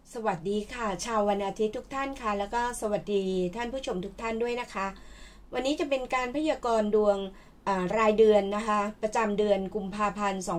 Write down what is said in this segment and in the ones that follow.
สวัสดีค่ะชาววันอาทิตย์ทุกท่านค่ะแล้วก็สวัสดีท่านผู้ชมทุกท่านด้วยนะคะวันนี้จะเป็นการพยากรณ์ดวงรายเดือนนะคะประจำเดือนกุมภาพันธ์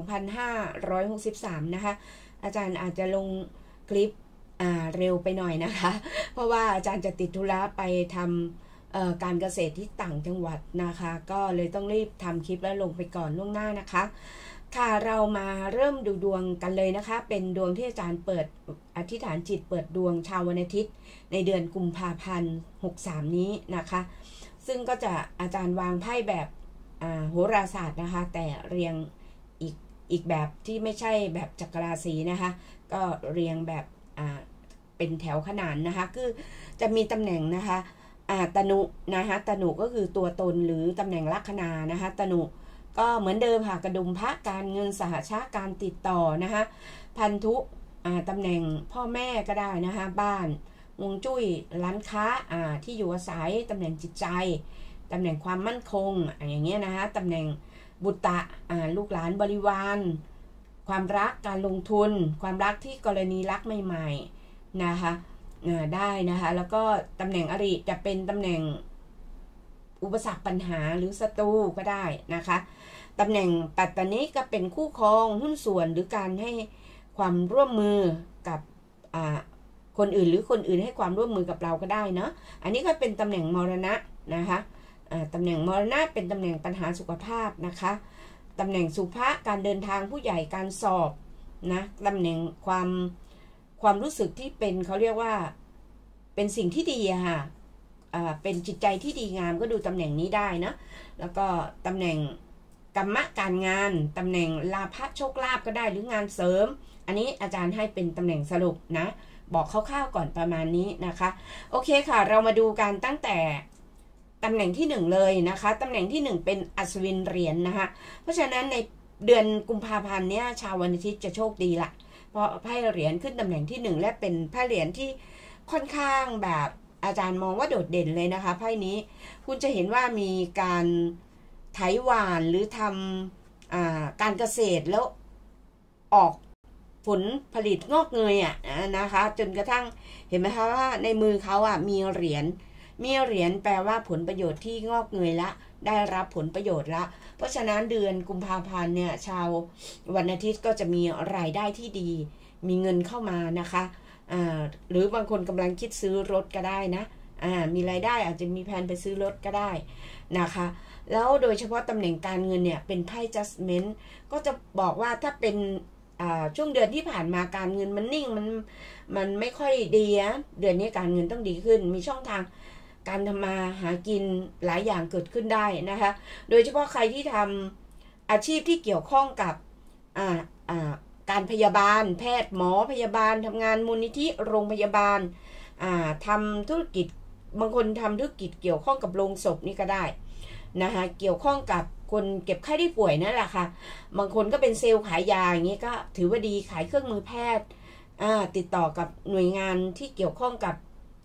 2563นะคะอาจารย์อาจจะลงคลิปเร็วไปหน่อยนะคะเพราะว่าอาจารย์จะติดธุระไปทำการเกษตรที่ต่างจังหวัดนะคะก็เลยต้องรีบทำคลิปแล้วลงไปก่อนล่วงหน้านะคะค่ะเรามาเริ่มดูดวงกันเลยนะคะเป็นดวงที่อาจารย์เปิดอธิษฐานจิตเปิดดวงชาววันอาทิตย์ในเดือนกุมภาพันธ์63นี้นะคะซึ่งก็จะอาจารย์วางไพ่แบบโหราศาสตร์นะคะแต่เรียงอีกแบบที่ไม่ใช่แบบจักรราศีนะคะก็เรียงแบบเป็นแถวขนานนะคะคือจะมีตำแหน่งนะคะตนุนะคะตนุก็คือตัวตนหรือตำแหน่งลัคนานะคะตนุก็เหมือนเดิมค่ะกระดุมพระการเงินสหชาติการติดต่อนะคะพันธุตำแหน่งพ่อแม่ก็ได้นะคะบ้านฮวงจุ้ยร้านค้าที่อยู่อาศัยตำแหน่งจิตใจตำแหน่งความมั่นคงอย่างเงี้ยนะคะตำแหน่งบุตรลูกหลานบริวารความรักการลงทุนความรักที่กรณีรักใหม่ๆนะคะได้นะคะแล้วก็ตำแหน่งอริจะเป็นตำแหน่งอุปสรรคปัญหาหรือศัตรูก็ได้นะคะตำแหน่งปัตตานิก็เป็นคู่ครองหุ้นส่วนหรือการให้ความร่วมมือกับคนอื่นหรือคนอื่นให้ความร่วมมือกับเราก็ได้เนาะอันนี้ก็เป็นตำแหน่งมรณะนะคะตำแหน่งมรณะเป็นตำแหน่งปัญหาสุขภาพนะคะตำแหน่งสุภะการเดินทางผู้ใหญ่การสอบนะตำแหน่งความรู้สึกที่เป็นเขาเรียกว่าเป็นสิ่งที่ดีอะค่ะเป็นจิตใจที่ดีงามก็ดูตำแหน่งนี้ได้นะแล้วก็ตำแหน่งกรรมะการงานตำแหน่งลาภโชคลาภก็ได้หรืองานเสริมอันนี้อาจารย์ให้เป็นตำแหน่งสรุปนะบอกคร่าวๆก่อนประมาณนี้นะคะโอเคค่ะเรามาดูกันตั้งแต่ตำแหน่งที่1เลยนะคะตำแหน่งที่1เป็นอัศวินเหรียญนะคะเพราะฉะนั้นในเดือนกุมภาพันธ์เนี้ยชาววันอาทิตย์จะโชคดีละเพราะไพ่เหรียญขึ้นตำแหน่งที่1และเป็นไพ่เหรียญที่ค่อนข้างแบบอาจารย์มองว่าโดดเด่นเลยนะคะไพ่นี้คุณจะเห็นว่ามีการไถหว่านหรือทำการเกษตรแล้วออกผลผลิตงอกเงยนะคะจนกระทั่งเห็นไหมคะว่าในมือเขามีเหรียญแปลว่าผลประโยชน์ที่งอกเงยละได้รับผลประโยชน์ละเพราะฉะนั้นเดือนกุมภาพันธ์เนี่ยชาววันอาทิตย์ก็จะมีรายได้ที่ดีมีเงินเข้ามานะคะหรือบางคนกำลังคิดซื้อรถก็ได้นะมีรายได้อาจจะมีแผนไปซื้อรถก็ได้นะคะแล้วโดยเฉพาะตำแหน่งการเงินเนี่ยเป็นไพ่ Judgment ก็จะบอกว่าถ้าเป็นช่วงเดือนที่ผ่านมาการเงินมันนิ่งมันไม่ค่อยดีเดือนนี้การเงินต้องดีขึ้นมีช่องทางการทำมาหากินหลายอย่างเกิดขึ้นได้นะคะโดยเฉพาะใครที่ทำอาชีพที่เกี่ยวข้องกับการพยาบาลแพทย์หมอพยาบาลทำงานมูลนิธิโรงพยาบาลทำธุรกิจบางคนทำธุรกิจเกี่ยวข้องกับโรงศพนี่ก็ได้นะคะเกี่ยวข้องกับคนเก็บไข้ได้ป่วยนั่นแหละค่ะบางคนก็เป็นเซลล์ขายยาอย่างนี้ก็ถือว่าดีขายเครื่องมือแพทย์ติดต่อกับหน่วยงานที่เกี่ยวข้องกับ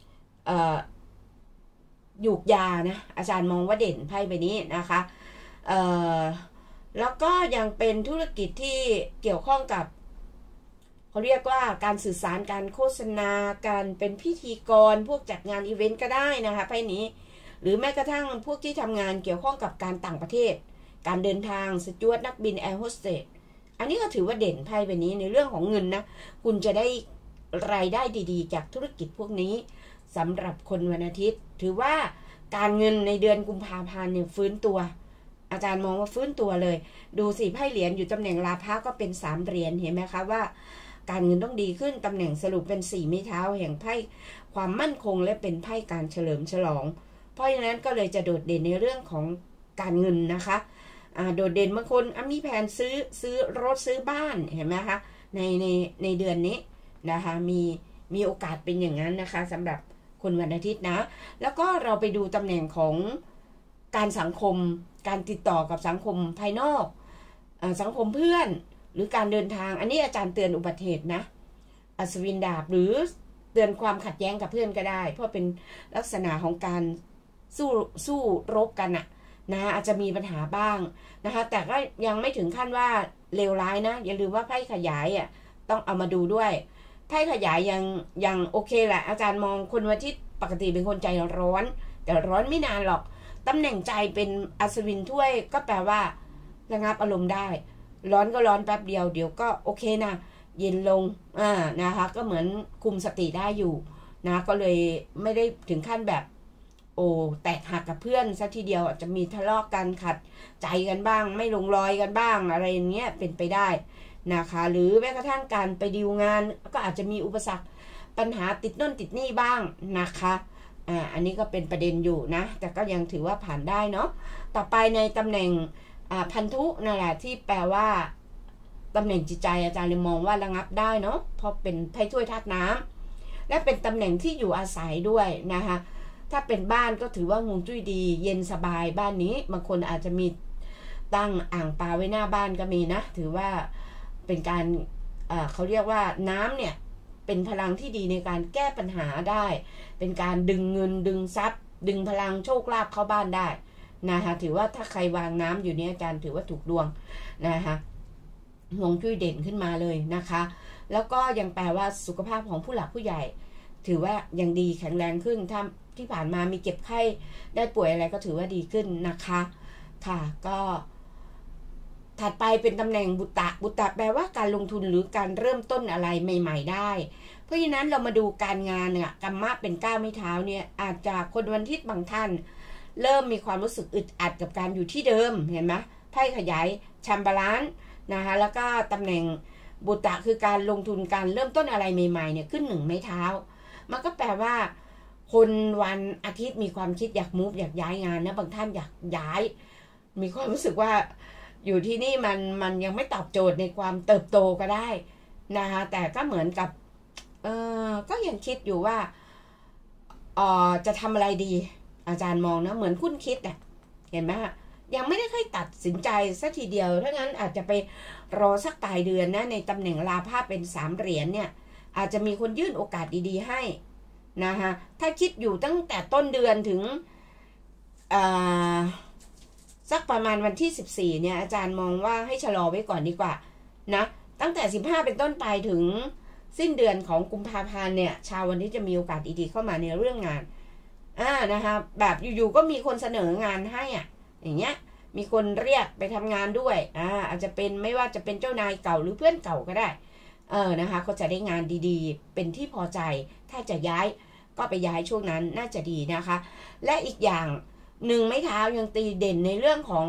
หยูกยานะอาจารย์มองว่าเด่นไพ่ใบนี้นะคะแล้วก็ยังเป็นธุรกิจที่เกี่ยวข้องกับเขาเรียกว่าการสื่อสารการโฆษณาการเป็นพิธีกรพวกจัดงานอีเวนต์ก็ได้นะคะไพ่นี้หรือแม้กระทั่งพวกที่ทำงานเกี่ยวข้องกับการต่างประเทศการเดินทางสจ๊วตนักบินแอร์โฮสเตสอันนี้ก็ถือว่าเด่นไพ่ใบนี้ในเรื่องของเงินนะคุณจะได้รายได้ดีๆจากธุรกิจพวกนี้สำหรับคนวันอาทิตย์ถือว่าการเงินในเดือนกุมภาพันธ์เนี่ยฟื้นตัวอาจารย์มองว่าฟื้นตัวเลยดูสิไพ่เหรียญอยู่ตำแหน่งลาภะก็เป็น3เหรียญเห็นไหมคะว่าการเงินต้องดีขึ้นตำแหน่งสรุปเป็น4ไม้เท้าแห่งไพ่ความมั่นคงและเป็นไพ่การเฉลิมฉลองเพราะฉะนั้นก็เลยจะโดดเด่นในเรื่องของการเงินนะคะโดดเด่นบางคนมีแผนซื้อรถซื้อบ้านเห็นไหมคะในเดือนนี้นะคะมีโอกาสเป็นอย่างนั้นนะคะสำหรับคนวันอาทิตย์นะแล้วก็เราไปดูตำแหน่งของการสังคมการติดต่อกับสังคมภายนอกสังคมเพื่อนหรือการเดินทางอันนี้อาจารย์เตือนอุบัติเหตุนะอัศวินดาบหรือเตือนความขัดแย้งกับเพื่อนก็ได้เพราะเป็นลักษณะของการสู้รบกันนะอาจจะมีปัญหาบ้างนะคะแต่ก็ยังไม่ถึงขั้นว่าเลวร้ายนะอย่าลืมว่าไพ่ขยายต้องเอามาดูด้วยไพ่ขยายยังโอเคแหละอาจารย์มองคนวันที่ปกติเป็นคนใจร้อนแต่ร้อนไม่นานหรอกตำแหน่งใจเป็นอัศวินถ้วยก็แปลว่าระงับอารมณ์ได้ร้อนก็ร้อนแป๊บเดียวเดี๋ยวก็โอเคนะเย็นลงนะคะก็เหมือนคุมสติได้อยู่นะก็เลยไม่ได้ถึงขั้นแบบโอ้แตกหักกับเพื่อนซะทีเดียวอาจจะมีทะเลาะกันขัดใจกันบ้างไม่ลงรอยกันบ้างอะไรอย่างเงี้ยเป็นไปได้นะคะหรือแม้กระทั่งการไปดีลงานก็อาจจะมีอุปสรรคปัญหาติดโน่นติดนี่บ้างนะคะอันนี้ก็เป็นประเด็นอยู่นะแต่ก็ยังถือว่าผ่านได้เนาะต่อไปในตำแหน่งพันธุนั่นแหละที่แปลว่าตำแหน่งจิตใจอาจารย์เลยมองว่าระงับได้เนาะเพราะเป็นไพ่ถ้วยธาตุน้ำและเป็นตำแหน่งที่อยู่อาศัยด้วยนะคะถ้าเป็นบ้านก็ถือว่าฮวงจุ้ยดีเย็นสบายบ้านนี้บางคนอาจจะมีตั้งอ่างปลาไว้หน้าบ้านก็มีนะถือว่าเป็นการเขาเรียกว่าน้ำเนี่ยเป็นพลังที่ดีในการแก้ปัญหาได้เป็นการดึงเงินดึงทรัพย์ดึงพลังโชคลาภเข้าบ้านได้นะคะถือว่าถ้าใครวางน้ำอยู่เนี่ยอาจารย์ถือว่าถูกดวงนะคะฮวงจุ้ยเด่นขึ้นมาเลยนะคะแล้วก็ยังแปลว่าสุขภาพของผู้หลักผู้ใหญ่ถือว่ายังดีแข็งแรงขึ้นถ้าที่ผ่านมามีเก็บไข้ได้ป่วยอะไรก็ถือว่าดีขึ้นนะคะค่ะก็ถัดไปเป็นตำแหน่งบุตตะแปลว่าการลงทุนหรือการเริ่มต้นอะไรใหม่ๆได้เพราะฉะนั้นเรามาดูการงานเนี่ยกรรมะเป็นก้าวไม่เท้าเนี่ยอาจจะคนวันอาทิตย์บางท่านเริ่มมีความรู้สึกอึดอัดกับการอยู่ที่เดิมเห็นไหมไพ่ขยายแชมเบอร์ลานนะคะแล้วก็ตำแหน่งบุตตะคือการลงทุนการเริ่มต้นอะไรใหม่ๆเนี่ยขึ้น1 ไม้เท้ามันก็แปลว่าคนวันอาทิตย์มีความคิดอยากมูฟอยากย้ายงานนะบางท่านอยากย้ายมีความรู้สึกว่าอยู่ที่นี่มันยังไม่ตอบโจทย์ในความเติบโตก็ได้นะคะแต่ก็เหมือนกับก็ยังคิดอยู่ว่าจะทำอะไรดีอาจารย์มองนะเหมือนคุ้นคิดเนี่ยเห็นไหมฮะยังไม่ได้ค่อยตัดสินใจสักทีเดียวถ้างั้นอาจจะไปรอสักปลายเดือนนะในตำแหน่งลาภะเป็น3 เหรียญเนี่ยอาจจะมีคนยื่นโอกาสดีๆให้นะคะถ้าคิดอยู่ตั้งแต่ต้นเดือนถึงสักประมาณวันที่14เนี่ยอาจารย์มองว่าให้ชะลอไว้ก่อนดีกว่านะตั้งแต่15เป็นต้นไปถึงสิ้นเดือนของกุมภาพันธ์เนี่ยชาววันนี้จะมีโอกาสดีๆเข้ามาในเรื่องงานนะคะแบบอยู่ๆก็มีคนเสนองานให้อย่างเงี้ยมีคนเรียกไปทำงานด้วยอาจจะเป็นไม่ว่าจะเป็นเจ้านายเก่าหรือเพื่อนเก่าก็ได้นะคะก็จะได้งานดีๆเป็นที่พอใจถ้าจะย้ายก็ไปย้ายช่วงนั้นน่าจะดีนะคะและอีกอย่าง1 ไม้เท้ายังตีเด่นในเรื่องของ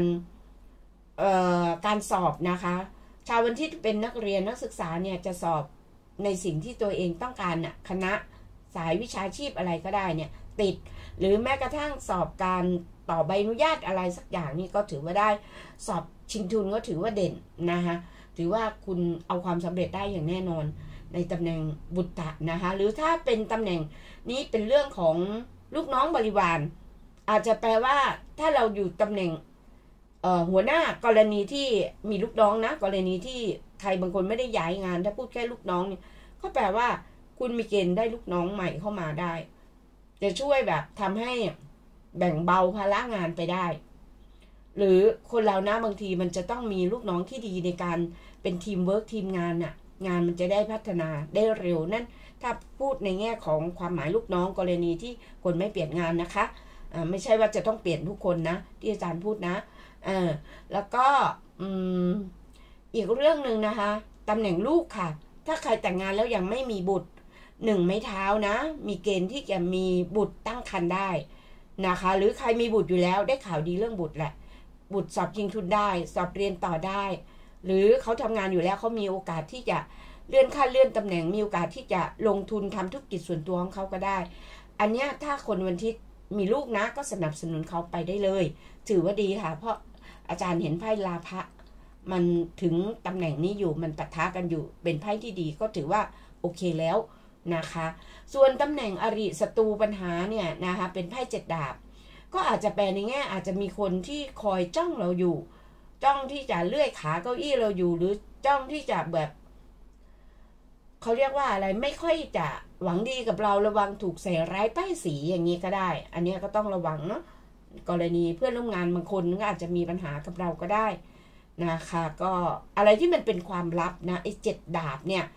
การสอบนะคะชาววันที่เป็นนักเรียนนักศึกษาเนี่ยจะสอบในสิ่งที่ตัวเองต้องการคณะสายวิชาชีพอะไรก็ได้เนี่ยติดหรือแม้กระทั่งสอบการต่อใบอนุญาตอะไรสักอย่างนี่ก็ถือว่าได้สอบชิงทุนก็ถือว่าเด่นนะคะถือว่าคุณเอาความสำเร็จได้อย่างแน่นอนในตำแหน่งบุตรนะคะหรือถ้าเป็นตำแหน่งนี้เป็นเรื่องของลูกน้องบริวารอาจจะแปลว่าถ้าเราอยู่ตำแหน่งหัวหน้ากรณีที่มีลูกน้องนะกรณีที่ใครบางคนไม่ได้ย้ายงานถ้าพูดแค่ลูกน้องเนี่ยก็แปลว่าคุณมีเกณฑ์ได้ลูกน้องใหม่เข้ามาได้จะช่วยแบบทำให้แบ่งเบาภาระงานไปได้หรือคนเรานะบางทีมันจะต้องมีลูกน้องที่ดีในการเป็นทีมเวิร์กทีมงานงานมันจะได้พัฒนาได้เร็วนั่นถ้าพูดในแง่ของความหมายลูกน้องกรณีที่คนไม่เปลี่ยนงานนะคะไม่ใช่ว่าจะต้องเปลี่ยนทุกคนนะที่อาจารย์พูดนะแล้วก็อีกเรื่องหนึ่งนะคะตำแหน่งลูกค่ะถ้าใครแต่งงานแล้วยังไม่มีบุตร1 ไม้เท้านะมีเกณฑ์ที่จะมีบุตรตั้งครรภ์ได้นะคะหรือใครมีบุตรอยู่แล้วได้ข่าวดีเรื่องบุตรแหละบุตรสอบชิงทุนได้สอบเรียนต่อได้หรือเขาทำงานอยู่แล้วเขามีโอกาสที่จะเลื่อนขั้นเลื่อนตำแหน่งมีโอกาสที่จะลงทุนทำธุรกิจส่วนตัวของเขาก็ได้อันนี้ถ้าคนวันที่มีลูกนะก็สนับสนุนเขาไปได้เลยถือว่าดีค่ะเพราะอาจารย์เห็นไพ่ลาภะมันถึงตำแหน่งนี้อยู่มันปะทะกันอยู่เป็นไพ่ที่ดีก็ถือว่าโอเคแล้วนะคะส่วนตำแหน่งอริศัตรูปัญหาเนี่ยนะคะเป็นไพ่7 ดาบก็อาจจะแปลในแง่อาจจะมีคนที่คอยจ้องเราอยู่จ้องที่จะเลื่อยขาเก้าอี้เราอยู่หรือจ้องที่จะแบบเขาเรียกว่าอะไรไม่ค่อยจะหวังดีกับเราระวังถูกใส่ร้ายป้ายสีอย่างนี้ก็ได้อันนี้ก็ต้องระวังเนาะกรณีเพื่อนร่วมงานบางคนก็อาจจะมีปัญหากับเราก็ได้นะคะก็อะไรที่มันเป็นความลับนะไอ้7 ดาบเนี่ย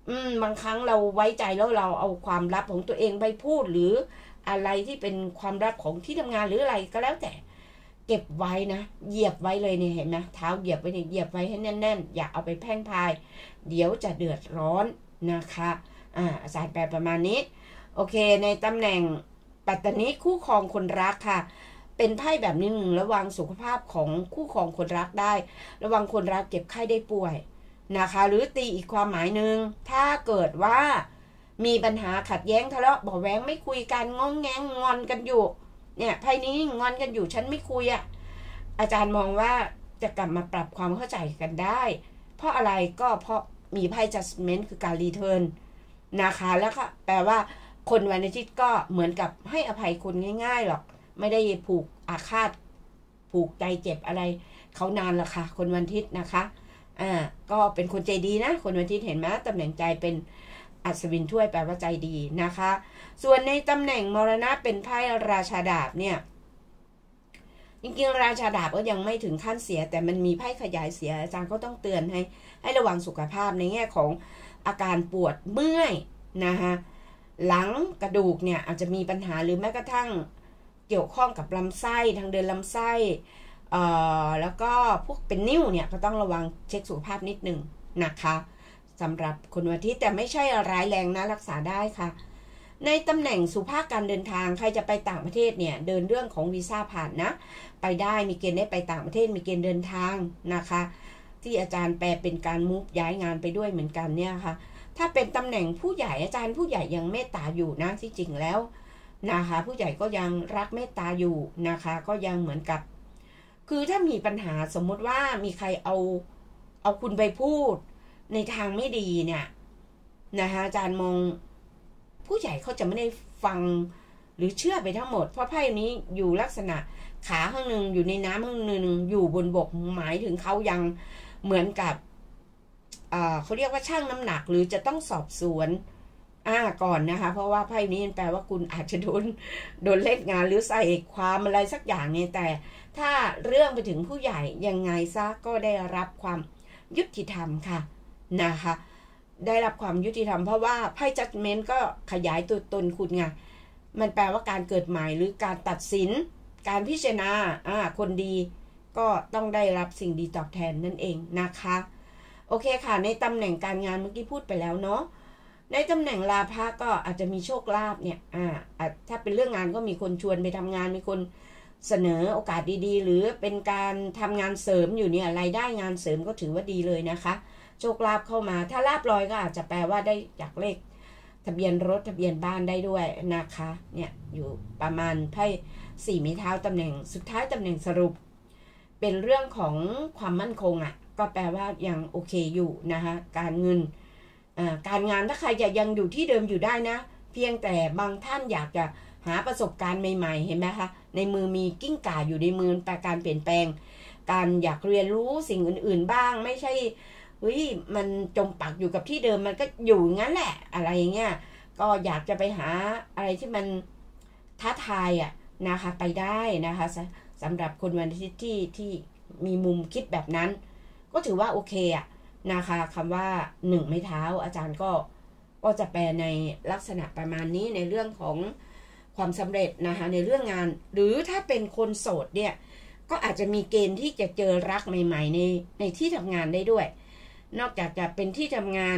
บางครั้งเราไว้ใจแล้วเราเอาความลับของตัวเองไปพูดหรืออะไรที่เป็นความลับของที่ทำงานหรืออะไรก็แล้วแต่เก็บไว้นะเหยียบไว้เลยเนี่ยเห็นไหมเท้าเหยียบไว้เนี่ยเหยียบไว้ให้แน่นๆอย่าเอาไปแพร่งพรายเดี๋ยวจะเดือดร้อนนะคะอาจารย์แปลประมาณนี้โอเคในตำแหน่งปัตตานีคู่ครองคนรักค่ะเป็นไพ่แบบนี้ระวังสุขภาพของคู่ครองคนรักได้ระวังคนรักเจ็บไข้ได้ป่วยนะคะหรือตีอีกความหมายหนึ่งถ้าเกิดว่ามีปัญหาขัดแย้งทะเลาะเบาะแว้งไม่คุยกันงองแงงงอนกันอยู่เนี่ยไพ่นี้งอนกันอยู่ฉันไม่คุยอาจารย์มองว่าจะกลับมาปรับความเข้าใจกันได้เพราะอะไรก็เพราะมีไพ่ judgment คือการรีเทิร์นนะคะแล้วก็แปลว่าคนวันอาทิตย์ก็เหมือนกับให้อภัยคนง่ายๆหรอกไม่ได้ผูกอาฆาตผูกใจเจ็บอะไรเขานานละค่ะคนวันอาทิตย์นะคะก็เป็นคนใจดีนะคนวันอาทิตย์เห็นไหมตำแหน่งใจเป็นอัศวินถ้วยแปลว่าใจดีนะคะส่วนในตำแหน่งมรณะเป็นไพ่ราชาดาบเนี่ยจริงๆราชาดาบก็ยังไม่ถึงขั้นเสียแต่มันมีไพ่ขยายเสียอาจารย์ก็ต้องเตือนให้ระวังสุขภาพในแง่ของอาการปวดเมื่อยนะคะหลังกระดูกเนี่ยอาจจะมีปัญหาหรือแม้กระทั่งเกี่ยวข้องกับลำไส้ทางเดินลำไส้แล้วก็พวกเป็นนิ่วเนี่ยก็ต้องระวังเช็คสุขภาพนิดหนึ่งนะคะสำหรับคนวันอาทิตย์แต่ไม่ใช่ร้ายแรงนะรักษาได้ค่ะในตำแหน่งสุภาพการเดินทางใครจะไปต่างประเทศเนี่ยเดินเรื่องของวีซ่าผ่านนะไปได้มีเกณฑ์ได้ไปต่างประเทศมีเกณฑ์เดินทางนะคะที่อาจารย์แปลเป็นการมุฟย้ายงานไปด้วยเหมือนกันเนี่ยค่ะถ้าเป็นตำแหน่งผู้ใหญ่อาจารย์ผู้ใหญ่ยังเมตตาอยู่นะที่จริงแล้วนะคะผู้ใหญ่ก็ยังรักเมตตาอยู่นะคะก็ยังเหมือนกับคือถ้ามีปัญหาสมมุติว่ามีใครเอาคุณไปพูดในทางไม่ดีเนี่ยนะคะอาจารย์มองผู้ใหญ่เขาจะไม่ได้ฟังหรือเชื่อไปทั้งหมดเพราะไพ่นี้อยู่ลักษณะขาข้างหนึ่งอยู่ในน้ำข้างหนึ่งอยู่บนบกหมายถึงเขายังเหมือนกับเขาเรียกว่าชั่งน้ำหนักหรือจะต้องสอบสวนก่อนนะคะเพราะว่าไพ่นี้แปลว่าคุณอาจจะโดนเล่นงานหรือใส่ความอะไรสักอย่างเนี่ยแต่ถ้าเรื่องไปถึงผู้ใหญ่ยังไงซะก็ได้รับความยุติธรรมค่ะนะคะได้รับความยุติธรรมเพราะว่าไพ่ judgment ก็ขยายตัวตนคุณไงมันแปลว่าการเกิดใหม่หรือการตัดสินการพิจารณาคนดีก็ต้องได้รับสิ่งดีตอบแทนนั่นเองนะคะโอเคค่ะในตำแหน่งการงานเมื่อกี้พูดไปแล้วเนาะในตำแหน่งลาภะก็อาจจะมีโชคลาภเนี่ยถ้าเป็นเรื่องงานก็มีคนชวนไปทำงานมีคนเสนอโอกาสดีๆหรือเป็นการทำงานเสริมอยู่เนี่ยรายได้งานเสริมก็ถือว่าดีเลยนะคะโชคลาภเข้ามาถ้าลาภลอยก็อาจจะแปลว่าได้จากเลขทะเบียนรถทะเบียนบ้านได้ด้วยนะคะเนี่ยอยู่ประมาณไพ่4ไม้เท้าตำแหน่งสุดท้ายตำแหน่งสรุปเป็นเรื่องของความมั่นคงก็แปลว่ายังโอเคอยู่นะคะการเงินการงานถ้าใครจะยังอยู่ที่เดิมอยู่ได้นะเพียงแต่บางท่านอยากจะหาประสบการณ์ใหม่ๆเห็นไหมคะในมือมีกิ้งก่าอยู่ในมือแปลการเปลี่ยนแปลงการอยากเรียนรู้สิ่งอื่นๆบ้างไม่ใช่มันจมปักอยู่กับที่เดิมมันก็อยู่งั้นแหละอะไรเงี้ยก็อยากจะไปหาอะไรที่มันท้าทายนะคะไปได้นะคะสำหรับคนวันอาทิตย์ที่มีมุมคิดแบบนั้นก็ถือว่าโอเคนะคะคำว่า1ไม้เท้าอาจารย์ก็จะแปลในลักษณะประมาณนี้ในเรื่องของความสำเร็จนะคะในเรื่องงานหรือถ้าเป็นคนโสดเนี่ยก็อาจจะมีเกณฑ์ที่จะเจอรักใหม่ๆในที่ทำงานได้ด้วยนอกจากจะเป็นที่ทำงาน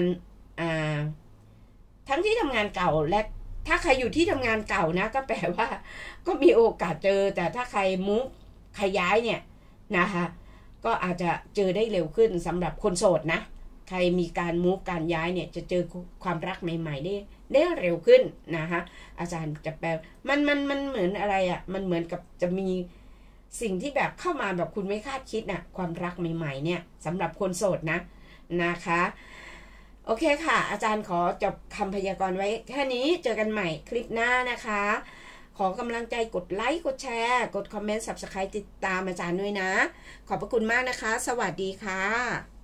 ทั้งที่ทำงานเก่าและถ้าใครอยู่ที่ทำงานเก่านะก็แปลว่าก็มีโอกาสเจอแต่ถ้าใครมุกใครย้ายเนี่ยนะคะก็อาจจะเจอได้เร็วขึ้นสำหรับคนโสดนะใครมีการมุกการย้ายเนี่ยจะเจอความรักใหม่ๆได้เร็วขึ้นนะคะอาจารย์จะแปลมันเหมือนอะไรมันเหมือนกับจะมีสิ่งที่แบบเข้ามาแบบคุณไม่คาดคิดความรักใหม่ๆเนี่ยสำหรับคนโสดนะคะโอเคค่ะอาจารย์ขอจบคำพยากรณ์ไว้แค่นี้เจอกันใหม่คลิปหน้านะคะขอกำลังใจกดไลค์กดแชร์กดคอมเมนต์ Subscribe ติดตามอาจารย์ด้วยนะขอบพระคุณมากนะคะสวัสดีค่ะ